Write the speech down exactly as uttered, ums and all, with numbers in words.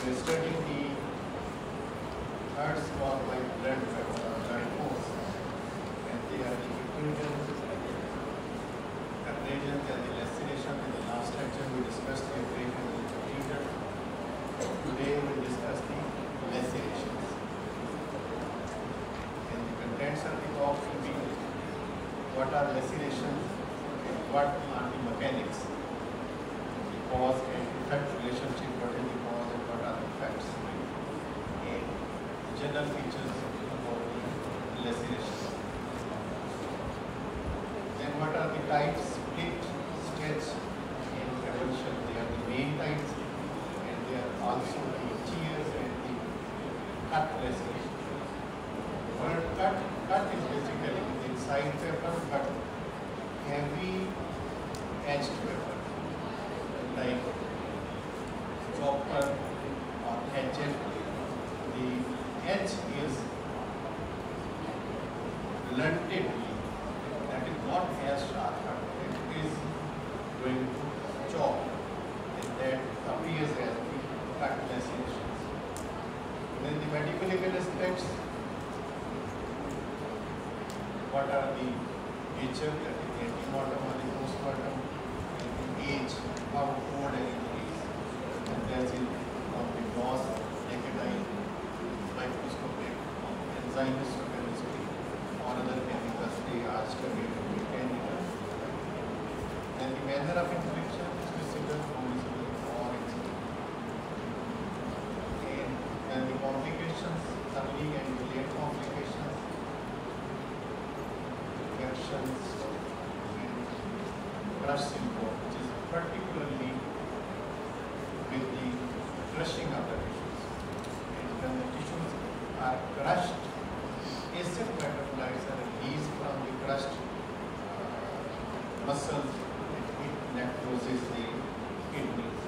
we are studying the third small white blood vessel or blood force, and they are the effusions, abrasions, and the laceration. In the last lecture, we discussed the abrasion and the effusion. Today, we will discuss the lacerations. And the contents of the talk will be what are lacerations, what are the mechanics, the cause and effect relationship, what is the cause and what are the effects, and the general features about the lacerations. Then what are the types, split, stretch, and avulsion. They are the main types, and they are also the tears and the cut laceration. The word cut, cut is basically the inside paper, but heavy edged paper, like chopper or hatchet. The edge is blunted, that is not as sharp, but it is going to chop, and that appears as the cut lacerations. Then the medical legal aspects. What are the nature, that is the antemortem or the postmortem, and the age, how old anyone is, and that's in of the gloss, naked eye, microscopic, enzyme histochemistry, or other chemicals they are studied mechanical. Then the manner of infection is visible, invisible, or incidental. And then the complications, early and late complications, infections, and crush syndrome, which is particularly with the crushing of the tissues. And when the tissues are crushed, acid metabolites are released from the crushed uh, muscles, and it necroses the kidneys.